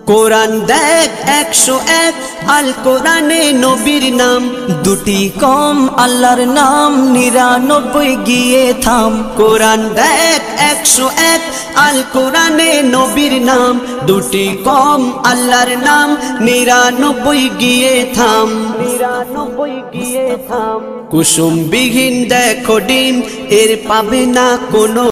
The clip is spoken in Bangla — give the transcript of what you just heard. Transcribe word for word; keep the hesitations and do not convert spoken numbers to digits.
কোরআন দেখ একশো এক, আল কোরআনে নবীর নাম দুটি কম, আল্লাহর নাম নিরানব্বই গিয়ে থাম। কোরআন দেখ একশো এক, আল কোরআনে নবীর নাম দুটি কম, আল্লাহর নাম নিরানব্বই গিয়ে থাম, নিরানব্বই গিয়ে থাম। কুসুম বিহীন দেখো ডিম, এর পাবে না কোনো